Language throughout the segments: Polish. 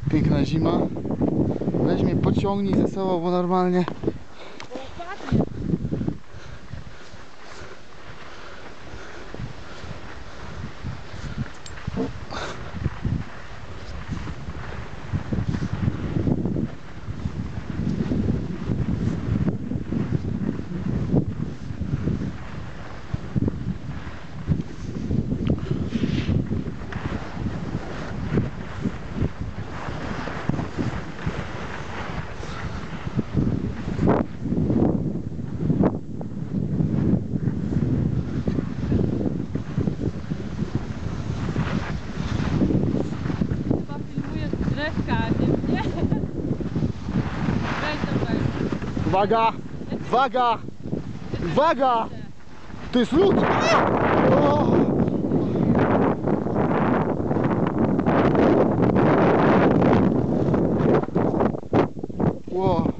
Piękna zima. Weź mnie pociągnij ze sobą, bo normalnie... Uwaga! Uwaga! Uwaga! To jest lód! O! Wow.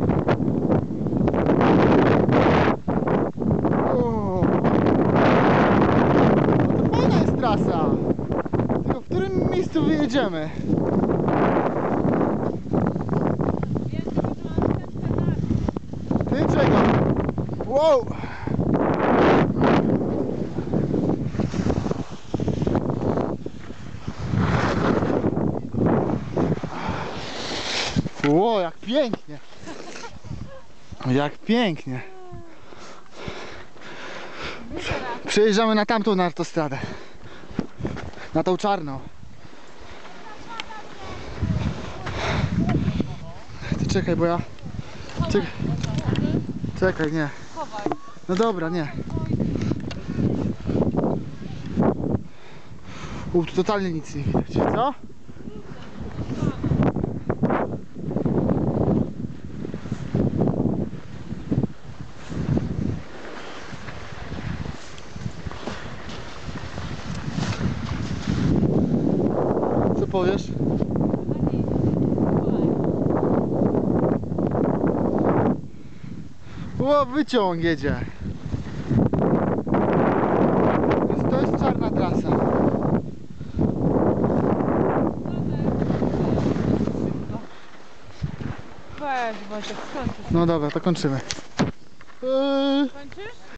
O! To fajna jest trasa! Tylko w którym miejscu wyjedziemy? Ty czego? Wow! Wow, jak pięknie! Jak pięknie! Przejeżdżamy na tamtą na autostradę. Na tą czarną. Ty czekaj, bo ja... Czekaj, nie. No dobra, nie. Tu totalnie nic nie widać, co? Co powiesz? O, wyciąg jedzie. To jest czarna trasa. Weź, Wojtek, skończysz. No dobra, to kończymy. Kończysz?